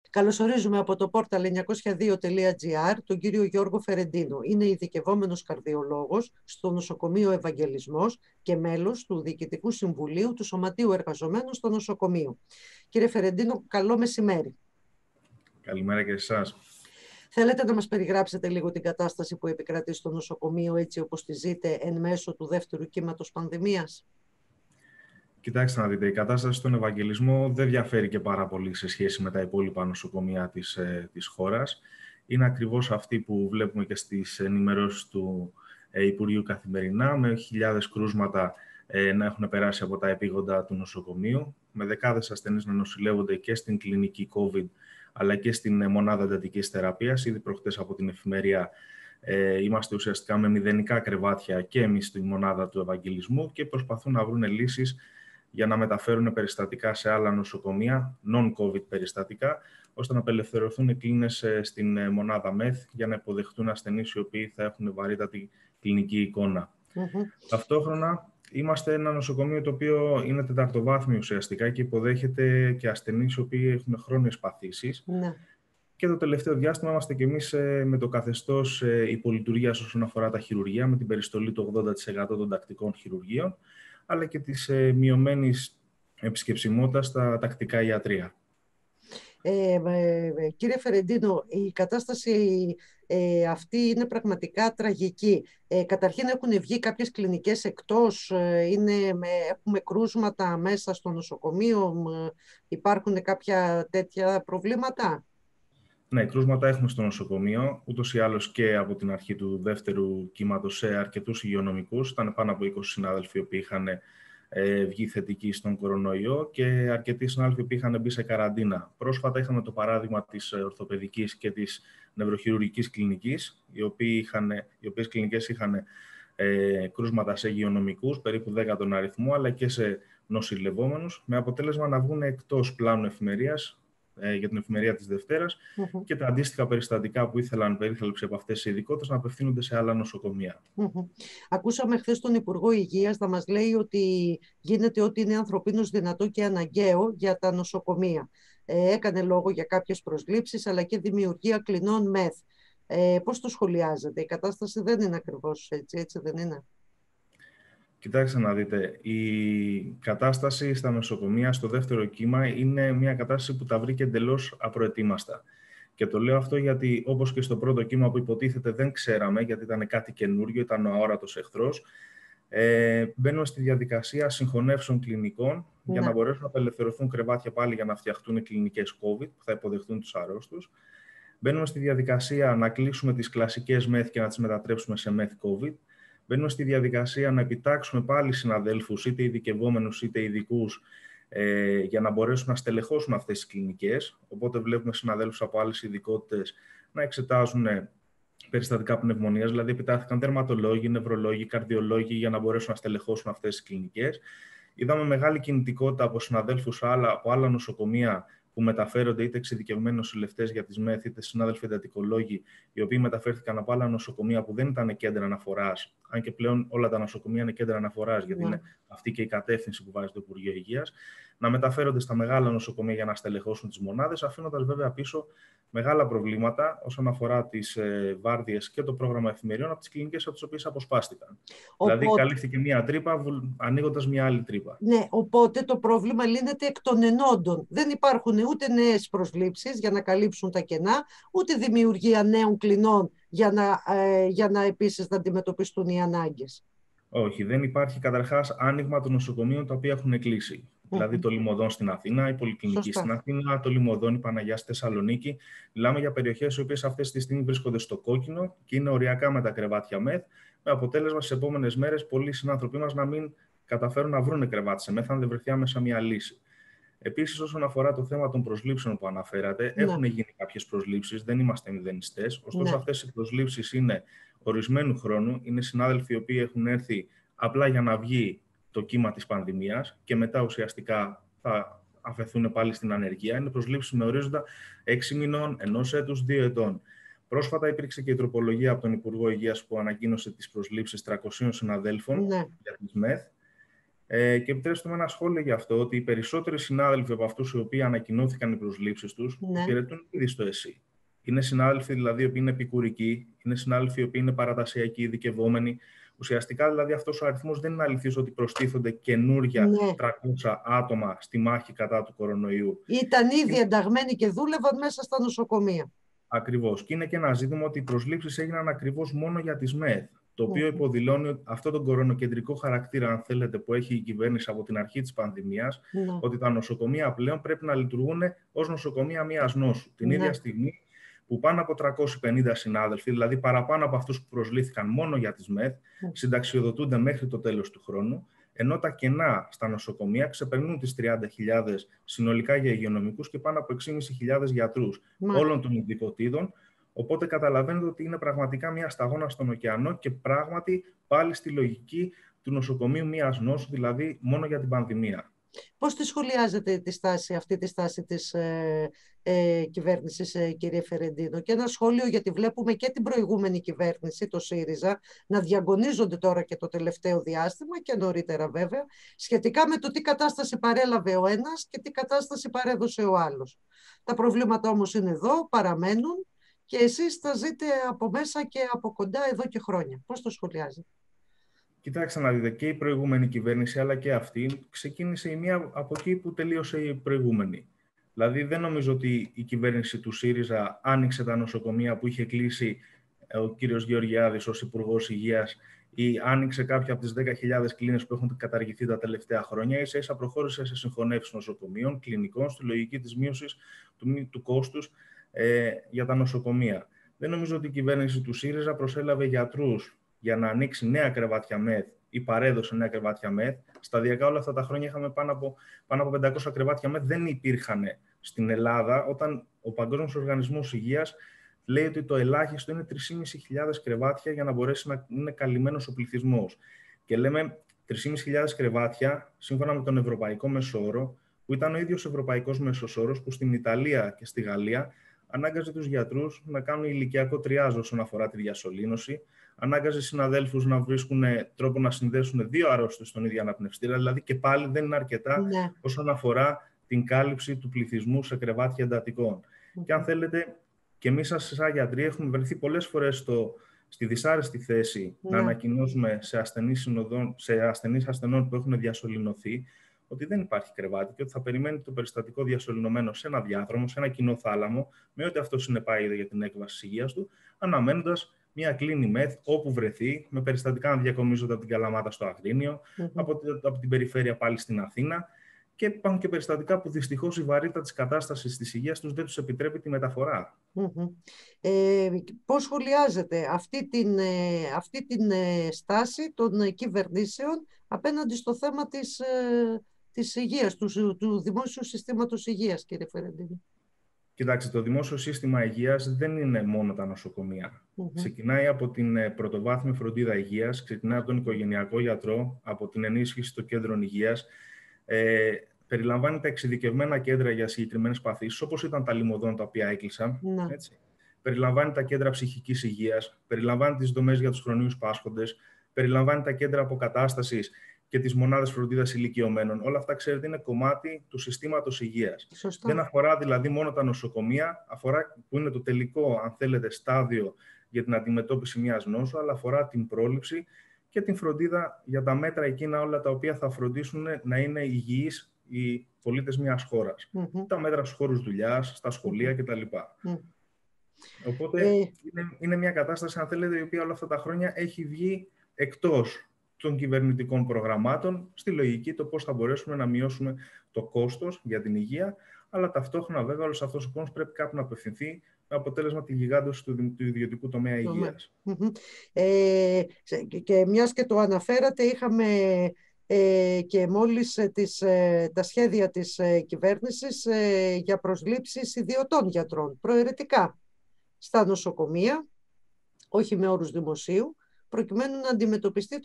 Καλωσορίζουμε από το portal902.gr τον κύριο Γιώργο Φερεντίνο. Είναι ειδικευόμενος καρδιολόγος στο νοσοκομείο Ευαγγελισμός και μέλος του Διοικητικού Συμβουλίου του Σωματείου Εργαζομένων στο νοσοκομείο. Κύριε Φερεντίνο, καλό μεσημέρι. Καλημέρα και σε εσάς. Θέλετε να μας περιγράψετε λίγο την κατάσταση που επικρατεί στο νοσοκομείο έτσι όπως τη ζείτε εν μέσω του δεύτερου κύματος πανδημίας? Κοιτάξτε να δείτε, η κατάσταση στον Ευαγγελισμό δεν διαφέρει και πάρα πολύ σε σχέση με τα υπόλοιπα νοσοκομεία της χώρας. Είναι ακριβώς αυτή που βλέπουμε και στις ενημερώσεις του Υπουργείου καθημερινά, με χιλιάδες κρούσματα να έχουν περάσει από τα επίγοντα του νοσοκομείου, με δεκάδες ασθενείς να νοσηλεύονται και στην κλινική COVID, αλλά και στην μονάδα εντατικής θεραπείας. Ήδη προχτές από την εφημερία είμαστε ουσιαστικά με μηδενικά κρεβάτια και εμείς στη μονάδα του Ευαγγελισμού και προσπαθούν να βρουν λύσεις για να μεταφέρουν περιστατικά σε άλλα νοσοκομεία, non-COVID περιστατικά, ώστε να απελευθερωθούν κλίνες στην μονάδα ΜΕΘ για να υποδεχτούν ασθενείς οι οποίοι θα έχουν βαρύτατη κλινική εικόνα. Ταυτόχρονα, είμαστε ένα νοσοκομείο το οποίο είναι τεταρτοβάθμιο ουσιαστικά και υποδέχεται και ασθενείς οι οποίοι έχουν χρόνιες παθήσεις. Και το τελευταίο διάστημα είμαστε και εμείς με το καθεστώς υπολειτουργίας όσον αφορά τα χειρουργεία, με την περιστολή του 80% των τακτικών χειρουργείων, αλλά και της μειωμένης επισκεψιμότητας στα τακτικά ιατρεία. Κύριε Φερεντίνο, η κατάσταση αυτή είναι τραγική. Καταρχήν έχουν βγει κάποιες κλινικές εκτός, έχουμε κρούσματα μέσα στο νοσοκομείο, υπάρχουν κάποια τέτοια προβλήματα? Ναι, κρούσματα έχουμε στο νοσοκομείο, ούτως ή άλλως και από την αρχή του δεύτερου κύματος σε αρκετούς υγειονομικούς. Ήταν πάνω από 20 συνάδελφοι που είχαν βγει θετικοί στον κορονοϊό και αρκετοί συνάδελφοι που είχαν μπει σε καραντίνα. Πρόσφατα είχαμε το παράδειγμα της ορθοπαιδικής και της νευροχειρουργικής κλινικής, οι οποίες κλινικές είχαν κρούσματα σε υγειονομικούς, περίπου 10 τον αριθμό, αλλά και σε νοσηλευόμενους, με αποτέλεσμα να βγουν εκτός πλάνου εφημερίας για την εφημερία της Δευτέρας και τα αντίστοιχα περιστατικά που ήθελαν περίθαλψη από αυτές τις ειδικότητες να απευθύνονται σε άλλα νοσοκομεία. Ακούσαμε χθες τον Υπουργό Υγείας να μας λέει ότι γίνεται ό,τι είναι ανθρωπίνως δυνατό και αναγκαίο για τα νοσοκομεία. Έκανε λόγο για κάποιες προσλήψεις αλλά και δημιουργία κλινών ΜΕΘ. Πώς το σχολιάζετε? Η κατάσταση δεν είναι ακριβώς έτσι δεν είναι? Κοιτάξτε να δείτε, η κατάσταση στα νοσοκομεία στο δεύτερο κύμα είναι μια κατάσταση που τα βρήκε εντελώς απροετοίμαστα. Και το λέω αυτό γιατί όπως και στο πρώτο κύμα που υποτίθεται δεν ξέραμε, γιατί ήταν κάτι καινούριο, ήταν ο αόρατος εχθρός, μπαίνουμε στη διαδικασία συγχωνεύσεων κλινικών για να μπορέσουν να απελευθερωθούν κρεβάτια πάλι για να φτιαχτούν κλινικές COVID που θα υποδεχτούν τους αρρώστους. Μπαίνουμε στη διαδικασία να κλείσουμε τις κλασικές ΜΕΘ και να τις μετατρέψουμε σε ΜΕΘ COVID. Μπαίνουμε στη διαδικασία να επιτάξουμε πάλι συναδέλφους, είτε ειδικευόμενους είτε ειδικούς, για να μπορέσουν να στελεχώσουν αυτές τις κλινικές. Οπότε βλέπουμε συναδέλφους από άλλες ειδικότητες να εξετάζουν περιστατικά πνευμονίας, δηλαδή επιτάχθηκαν τερματολόγοι, νευρολόγοι, καρδιολόγοι για να μπορέσουν να στελεχώσουν αυτές τις κλινικές. Είδαμε μεγάλη κινητικότητα από συναδέλφους από άλλα νοσοκομεία που μεταφέρονται είτε εξειδικευμένοι νοσηλευτές για τις ΜΕΘ, είτε συνάδελφοι εντατικολόγοι, οι οποίοι μεταφέρθηκαν από άλλα νοσοκομεία που δεν ήταν κέντρα αναφοράς, αν και πλέον όλα τα νοσοκομεία είναι κέντρα αναφοράς, γιατί είναι αυτή και η κατεύθυνση που βάζει το Υπουργείο Υγείας, να μεταφέρονται στα μεγάλα νοσοκομεία για να στελεχώσουν τις μονάδες, αφήνοντας βέβαια πίσω μεγάλα προβλήματα όσον αφορά τις βάρδιες και το πρόγραμμα εφημεριών από τις κλινικές από τις οποίες αποσπάστηκαν. Δηλαδή, καλύφθηκε μία τρύπα, ανοίγοντας μία άλλη τρύπα. Ναι, οπότε το πρόβλημα λύνεται εκ των ενόντων. Δεν υπάρχουν ούτε νέες προσλήψεις για να καλύψουν τα κενά, ούτε δημιουργία νέων κλινών για να επίσης να αντιμετωπιστούν οι ανάγκες. Όχι, δεν υπάρχει καταρχάς άνοιγμα των νοσοκομείων τα οποία έχουν κλείσει. Δηλαδή το Λιμωδόν στην Αθήνα, η Πολυκλινική στην Αθήνα, το Λιμωδόν, η Παναγιά στη Θεσσαλονίκη. Μιλάμε για περιοχές οι οποίες αυτές τη στιγμή βρίσκονται στο κόκκινο και είναι οριακά με τα κρεβάτια ΜΕΘ, με αποτέλεσμα στις επόμενες μέρες πολλοί συνάνθρωποι μας να μην καταφέρουν να βρουν κρεβάτι σε ΜΕΘ, αν δεν βρεθεί άμεσα μια λύση. Επίσης, όσον αφορά το θέμα των προσλήψεων που αναφέρατε, έχουν γίνει κάποιες προσλήψεις, δεν είμαστε μηδενιστές. Ωστόσο, αυτές οι προσλήψεις είναι ορισμένου χρόνου. Είναι συνάδελφοι οι οποίοι έχουν έρθει απλά για να βγει το κύμα της πανδημίας και μετά ουσιαστικά θα αφαιθούν πάλι στην ανεργία. Είναι προσλήψεις με ορίζοντα 6 μηνών, 1 έτους, 2 ετών. Πρόσφατα υπήρξε και η τροπολογία από τον Υπουργό Υγείας που ανακοίνωσε τις προσλήψεις 300 συναδέλφων για τις ΜΕΘ. Και επιτρέψτε με ένα σχόλιο για αυτό, ότι οι περισσότεροι συνάδελφοι από αυτούς οι οποίοι ανακοινώθηκαν οι προσλήψεις τους, Ναι. υπηρετούν ήδη στο ΕΣΥ. Είναι συνάδελφοι δηλαδή οι οποίοι είναι επικουρικοί, είναι συνάδελφοι οι οποίοι είναι παρατασιακοί, ειδικευόμενοι. Ουσιαστικά δηλαδή αυτός ο αριθμός δεν είναι αληθής ότι προστίθονται καινούρια 300 άτομα στη μάχη κατά του κορονοϊού. Ήταν ήδη ενταγμένοι και δούλευαν μέσα στα νοσοκομεία. Ακριβώς. Και είναι και ένα ζήτημα ότι οι προσλήψεις έγιναν ακριβώς μόνο για τις ΜΕΘ. Το οποίο υποδηλώνει αυτό τον κορονοκεντρικό χαρακτήρα, αν θέλετε, που έχει η κυβέρνηση από την αρχή της πανδημίας, ότι τα νοσοκομεία πλέον πρέπει να λειτουργούν ως νοσοκομεία μιας νόσου. Την ίδια στιγμή που πάνω από 350 συνάδελφοι, δηλαδή παραπάνω από αυτούς που προσλήφθηκαν μόνο για τις ΜΕΘ, συνταξιοδοτούνται μέχρι το τέλος του χρόνου, ενώ τα κενά στα νοσοκομεία ξεπερνούν τις 30.000 συνολικά για υγειονομικούς και πάνω από 6.500 γιατρούς όλων των ειδικοτήτων. Οπότε καταλαβαίνετε ότι είναι πραγματικά μια σταγόνα στον ωκεανό και πράγματι πάλι στη λογική του νοσοκομείου μιας νόσου, δηλαδή μόνο για την πανδημία. Πώς τη σχολιάζετε αυτή τη στάση της κυβέρνησης, κύριε Φερεντίνο? Και ένα σχόλιο, γιατί βλέπουμε και την προηγούμενη κυβέρνηση, το ΣΥΡΙΖΑ, να διαγωνίζονται τώρα και το τελευταίο διάστημα και νωρίτερα βέβαια, σχετικά με το τι κατάσταση παρέλαβε ο ένας και τι κατάσταση παρέδωσε ο άλλος. Τα προβλήματα όμως είναι εδώ, παραμένουν. Και εσείς τα ζείτε από μέσα και από κοντά εδώ και χρόνια. Πώς το σχολιάζετε? Κοιτάξτε να δείτε, και η προηγούμενη κυβέρνηση αλλά και αυτή ξεκίνησε η μία από εκεί που τελείωσε η προηγούμενη. Δηλαδή δεν νομίζω ότι η κυβέρνηση του ΣΥΡΙΖΑ άνοιξε τα νοσοκομεία που είχε κλείσει ο κύριος Γεωργιάδης ως Υπουργός Υγείας ή άνοιξε κάποια από τις 10.000 κλίνες που έχουν καταργηθεί τα τελευταία χρόνια. Ίσα-ίσα προχώρησε σε συγχωνεύσεις νοσοκομείων, κλινικών, στη λογική της μείωσης του κόστους για τα νοσοκομεία. Δεν νομίζω ότι η κυβέρνηση του ΣΥΡΙΖΑ προσέλαβε γιατρούς για να ανοίξει νέα κρεβάτια ΜΕΘ ή παρέδωσε νέα κρεβάτια ΜΕΘ. Σταδιακά όλα αυτά τα χρόνια είχαμε πάνω από 500 κρεβάτια ΜΕΘ. Δεν υπήρχαν στην Ελλάδα, όταν ο Παγκόσμιος Οργανισμός Υγείας λέει ότι το ελάχιστο είναι 3.500 κρεβάτια για να μπορέσει να είναι καλυμμένος ο πληθυσμός. Και λέμε 3.500 κρεβάτια, σύμφωνα με τον Ευρωπαϊκό Μεσόωρο, που ήταν ο ίδιος Ευρωπαϊκός Μέσος Όρος, που στην Ιταλία και στη Γαλλία ανάγκαζε τους γιατρούς να κάνουν ηλικιακό τριάζ όσον αφορά τη διασωλήνωση, ανάγκαζε συναδέλφους να βρίσκουν τρόπο να συνδέσουν δύο αρρώστιες στον ίδιο αναπνευστήρα, δηλαδή και πάλι δεν είναι αρκετά όσον αφορά την κάλυψη του πληθυσμού σε κρεβάτια εντατικών. Και αν θέλετε, και εμείς σαν γιατροί έχουμε βρεθεί πολλές φορές στη δυσάρεστη θέση να ανακοινώσουμε σε ασθενείς ασθενών που έχουν διασωληνωθεί ότι δεν υπάρχει κρεβάτι και ότι θα περιμένει το περιστατικό διασωληνωμένο σε ένα διάδρομο, σε ένα κοινό θάλαμο, με ό,τι αυτό συνεπάγεται για την έκβαση της υγείας του, αναμένοντας μια κλίνη ΜΕΘ όπου βρεθεί, με περιστατικά να διακομίζονται από την Καλαμάτα στο Αγρίνιο, από την περιφέρεια πάλι στην Αθήνα. Και υπάρχουν και περιστατικά που δυστυχώς η βαρύτητα της κατάστασης της υγείας τους δεν τους επιτρέπει τη μεταφορά. Πώς σχολιάζετε αυτή την στάση των κυβερνήσεων απέναντι στο θέμα της υγείας, του δημόσιου συστήματος υγείας, κύριε Φερεντίνο? Κοιτάξτε, το δημόσιο σύστημα υγείας δεν είναι μόνο τα νοσοκομεία. Ξεκινάει από την πρωτοβάθμια φροντίδα υγείας, ξεκινάει από τον οικογενειακό γιατρό, από την ενίσχυση των κέντρων υγείας. Περιλαμβάνει τα εξειδικευμένα κέντρα για συγκεκριμένες παθήσεις, όπως ήταν τα Λιμωδών τα οποία έκλεισαν. Έτσι. Περιλαμβάνει τα κέντρα ψυχικής υγείας, περιλαμβάνει τις δομές για τους χρονίους πάσχοντες, περιλαμβάνει τα κέντρα αποκατάστασης και τις μονάδες φροντίδας ηλικιωμένων. Όλα αυτά, ξέρετε, είναι κομμάτι του συστήματος υγείας. Δεν αφορά δηλαδή μόνο τα νοσοκομεία, αφορά που είναι το τελικό, αν θέλετε, στάδιο για την αντιμετώπιση μιας νόσου, αλλά αφορά την πρόληψη και την φροντίδα για τα μέτρα εκείνα όλα τα οποία θα φροντίσουν να είναι υγιείς οι πολίτες μιας χώρας. Τα μέτρα στους χώρους δουλειάς, στα σχολεία κτλ. Οπότε είναι μια κατάσταση, αν θέλετε, η οποία όλα αυτά τα χρόνια έχει βγει εκτός των κυβερνητικών προγραμμάτων, στη λογική το πώς θα μπορέσουμε να μειώσουμε το κόστος για την υγεία, αλλά ταυτόχρονα βέβαια όλος αυτός ο πόνος πρέπει κάπου να απευθυνθεί με αποτέλεσμα τη γιγάντωση του ιδιωτικού τομέα υγείας. Και μιας και το αναφέρατε, είχαμε και μόλις τα σχέδια της κυβέρνησης για προσλήψεις ιδιωτών γιατρών, προαιρετικά στα νοσοκομεία, όχι με όρους δημοσίου, προκειμένου να αντιμετωπιστεί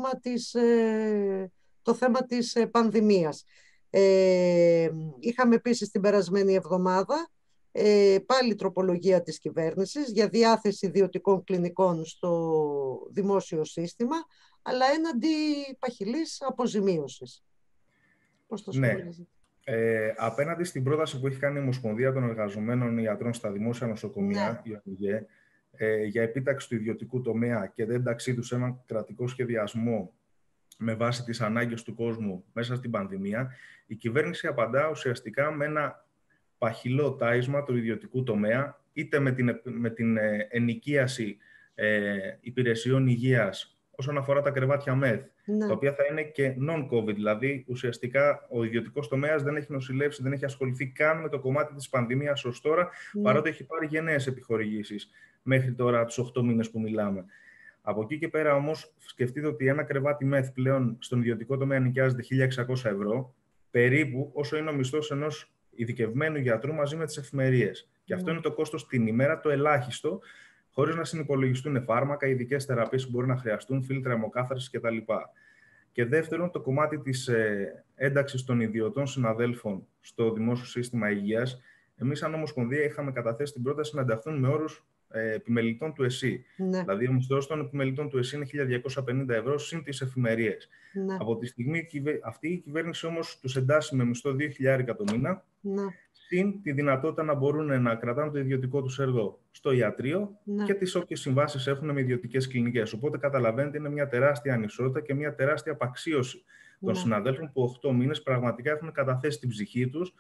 το θέμα της πανδημίας. Είχαμε επίσης την περασμένη εβδομάδα πάλι τροπολογία της κυβέρνησης για διάθεση ιδιωτικών κλινικών στο δημόσιο σύστημα, αλλά έναντι παχυλής αποζημίωσης. Πώς το σχολιάζετε? Απέναντι στην πρόταση που έχει κάνει η Ομοσπονδία των Εργαζομένων Ιατρών στα Δημόσια Νοσοκομεία, η ΟΝΙΓΕ, για επίταξη του ιδιωτικού τομέα και ένταξή του σε έναν κρατικό σχεδιασμό με βάση τις ανάγκες του κόσμου μέσα στην πανδημία, η κυβέρνηση απαντά ουσιαστικά με ένα παχυλό τάισμα του ιδιωτικού τομέα, είτε με την ενοικίαση υπηρεσιών υγείας όσον αφορά τα κρεβάτια ΜΕΘ, τα οποία θα είναι και non-COVID, δηλαδή ουσιαστικά ο ιδιωτικός τομέας δεν έχει νοσηλεύσει, δεν έχει ασχοληθεί καν με το κομμάτι της πανδημίας ως τώρα, παρότι έχει πάρει γενναίες επιχορηγήσεις μέχρι τώρα τους 8 μήνες που μιλάμε. Από εκεί και πέρα όμως, σκεφτείτε ότι ένα κρεβάτι ΜΕΘ πλέον στον ιδιωτικό τομέα νοικιάζεται 1.600 ευρώ, περίπου όσο είναι ο μισθός ενός ειδικευμένου γιατρού μαζί με τις εφημερίες. Και αυτό είναι το κόστος την ημέρα, το ελάχιστο, χωρίς να συνυπολογιστούν φάρμακα, ειδικές θεραπείες που μπορεί να χρειαστούν, φίλτρα αιμοκάθαρσης κτλ. Και δεύτερον, το κομμάτι της ένταξης των ιδιωτών συναδέλφων στο δημόσιο σύστημα υγείας. Εμείς, σαν Ομοσπονδία, είχαμε καταθέσει την πρόταση να ενταχθούν με όρους επιμελητών του ΕΣΥ. Δηλαδή, ο μισθός των επιμελητών του ΕΣΥ είναι 1.250 ευρώ συν τις εφημερίες. Από τη στιγμή αυτή η κυβέρνηση όμως τους εντάσσει με μισθό 2.000 το μήνα, συν τη δυνατότητα να μπορούν να κρατάνε το ιδιωτικό τους έργο στο ιατρείο και τις όποιες συμβάσεις έχουν με ιδιωτικές κλινικές. Οπότε, καταλαβαίνετε, είναι μια τεράστια ανισότητα και μια τεράστια απαξίωση των συναδέλφων που 8 μήνες πραγματικά έχουν καταθέσει την ψυχή τους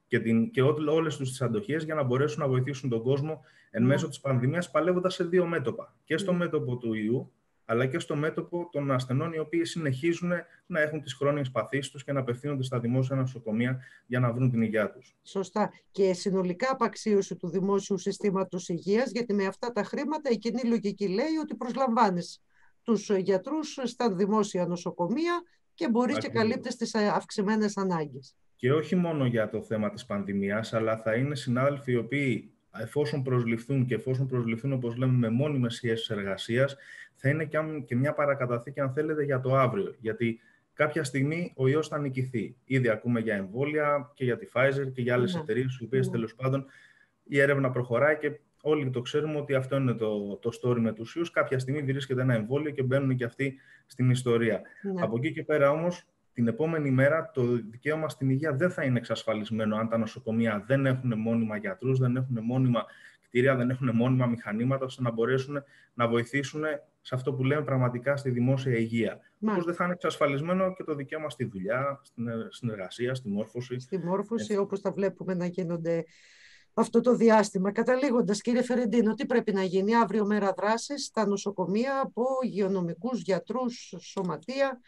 και όλες τους τις αντοχές για να μπορέσουν να βοηθήσουν τον κόσμο εν μέσω της πανδημίας, παλεύοντας σε δύο μέτωπα. Και στο μέτωπο του ιού, αλλά και στο μέτωπο των ασθενών, οι οποίοι συνεχίζουν να έχουν τις χρόνιες παθήσεις τους και να απευθύνονται στα δημόσια νοσοκομεία για να βρουν την υγεία τους. Σωστά. Και συνολικά απαξίωση του δημόσιου συστήματος υγείας, γιατί με αυτά τα χρήματα η κοινή λογική λέει ότι προσλαμβάνεις τους γιατρούς στα δημόσια νοσοκομεία και μπορείς και καλύπτεις τις αυξημένες ανάγκες. Και όχι μόνο για το θέμα της πανδημίας, αλλά θα είναι συνάδελφοι οι οποίοι, εφόσον προσληφθούν, όπως λέμε, με μόνιμες σχέσεις εργασίας, θα είναι και μια παρακαταθήκη, αν θέλετε, για το αύριο. Γιατί κάποια στιγμή ο ιός θα νικηθεί. Ήδη ακούμε για εμβόλια και για τη Pfizer και για άλλες εταιρείες, οι οποίες τέλος πάντων η έρευνα προχωράει και όλοι το ξέρουμε ότι αυτό είναι το story με τους ιούς. Κάποια στιγμή βρίσκεται ένα εμβόλιο και μπαίνουν και αυτοί στην ιστορία. Από εκεί και πέρα όμως, την επόμενη μέρα το δικαίωμα στην υγεία δεν θα είναι εξασφαλισμένο αν τα νοσοκομεία δεν έχουν μόνιμα γιατρούς, δεν έχουν μόνιμα κτίρια, δεν έχουν μόνιμα μηχανήματα, ώστε να μπορέσουν να βοηθήσουν σε αυτό που λέμε πραγματικά στη δημόσια υγεία. Όπως δεν θα είναι εξασφαλισμένο και το δικαίωμα στη δουλειά, στην εργασία, στη μόρφωση. Στη μόρφωση, όπως τα βλέπουμε να γίνονται αυτό το διάστημα. Καταλήγοντας, κύριε Φερεντίνο, τι πρέπει να γίνει? Αύριο μέρα δράσης στα νοσοκομεία από υγειονομικούς, γιατρούς, σωματεία,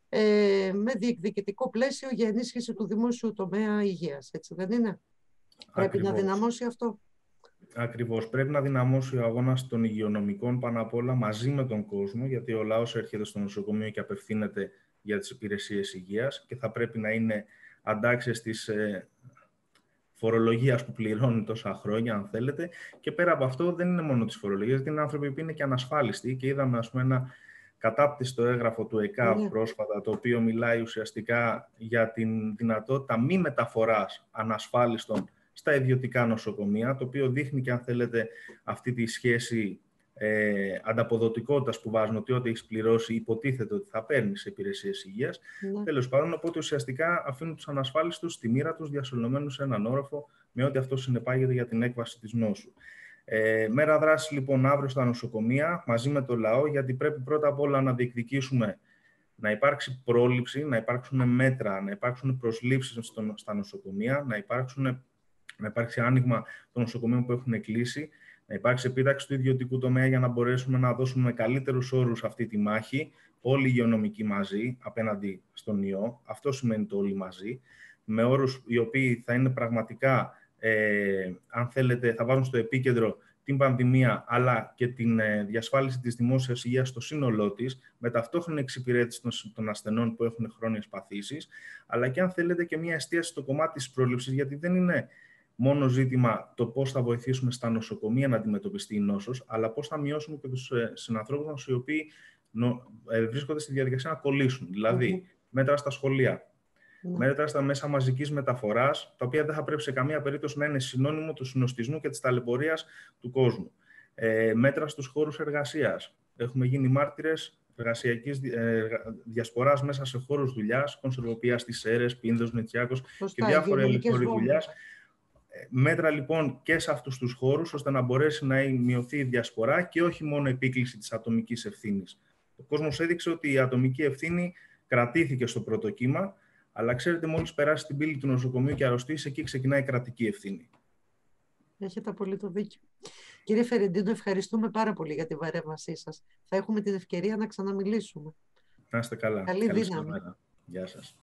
με διεκδικητικό πλαίσιο για ενίσχυση του δημόσιου τομέα υγείας. Έτσι δεν είναι? Πρέπει να δυναμώσει αυτό. Ακριβώς. Πρέπει να δυναμώσει ο αγώνας των υγειονομικών πάνω απ' όλα μαζί με τον κόσμο, γιατί ο λαός έρχεται στο νοσοκομείο και απευθύνεται για τις υπηρεσίες υγείας και θα πρέπει να είναι αντάξιες της φορολογίας που πληρώνει τόσα χρόνια, αν θέλετε. Και πέρα από αυτό δεν είναι μόνο της φορολογίας, γιατί είναι άνθρωποι που είναι και ανασφάλιστοι και είδαμε, ας πούμε, ένα κατάπτυστο έγγραφο του ΕΚΑΒ πρόσφατα, το οποίο μιλάει ουσιαστικά για την δυνατότητα μη μεταφοράς ανασφάλιστων στα ιδιωτικά νοσοκομεία, το οποίο δείχνει και, αν θέλετε, αυτή τη σχέση ανταποδοτικότητας που βάζουν, ότι ό,τι έχεις πληρώσει υποτίθεται ότι θα παίρνεις σε υπηρεσίες υγείας. Τέλος πάντων, οπότε ουσιαστικά αφήνουν τους ανασφάλιστους στη μοίρα τους, διασωλωμένους σε έναν όροφο, με ό,τι αυτό συνεπάγεται για την έκβαση της νόσου. Μέρα δράση λοιπόν αύριο στα νοσοκομεία, μαζί με το λαό, γιατί πρέπει πρώτα απ' όλα να διεκδικήσουμε να υπάρξει πρόληψη, να υπάρξουν μέτρα, να υπάρξουν προσλήψεις στα νοσοκομεία, να υπάρξει άνοιγμα των νοσοκομείων που έχουν κλείσει, να υπάρξει επίταξη του ιδιωτικού τομέα για να μπορέσουμε να δώσουμε με καλύτερους όρους αυτή τη μάχη, όλοι οι υγειονομικοί μαζί απέναντι στον ιό. Αυτό σημαίνει το όλοι μαζί, με όρους οι οποίοι θα είναι πραγματικά, αν θέλετε, θα βάζουν στο επίκεντρο την πανδημία, αλλά και την διασφάλιση της δημόσιας υγείας στο σύνολό της, με ταυτόχρονη εξυπηρέτηση των ασθενών που έχουν χρόνιες παθήσεις, αλλά και, αν θέλετε, και μια εστίαση στο κομμάτι της πρόληψης, γιατί δεν είναι μόνο ζήτημα το πώς θα βοηθήσουμε στα νοσοκομεία να αντιμετωπιστεί η νόσος, αλλά πώς θα μειώσουμε και τους συνανθρώπους μας οι οποίοι βρίσκονται στη διαδικασία να κολλήσουν. Δηλαδή, μέτρα στα σχολεία, μέτρα στα μέσα μαζικής μεταφοράς, τα οποία δεν θα πρέπει σε καμία περίπτωση να είναι συνώνυμο του συνοστισμού και της ταλαιπωρίας του κόσμου. Μέτρα στους χώρους εργασίας. Έχουμε γίνει μάρτυρες εργασιακής διασποράς μέσα σε χώρους δουλειάς, κονσερβοποιία στις Σέρρες, Πίνδος, Νετιάκος και διάφοροι άλλοι χώροι δουλειάς. Μέτρα λοιπόν και σε αυτούς τους χώρους, ώστε να μπορέσει να μειωθεί η διασπορά και όχι μόνο επίκληση της ατομικής ευθύνης. Ο κόσμος έδειξε ότι η ατομική ευθύνη κρατήθηκε στο πρώτο κύμα, αλλά ξέρετε, μόλις περάσει την πύλη του νοσοκομείου και αρρωστήσει, εκεί ξεκινάει η κρατική ευθύνη. Έχετε απολύτως δίκιο. Κύριε Φερεντίνο, ευχαριστούμε πάρα πολύ για την παρέμβασή σας. Θα έχουμε την ευκαιρία να ξαναμιλήσουμε. Να είστε καλά. Καλή δύναμη. Γεια σας.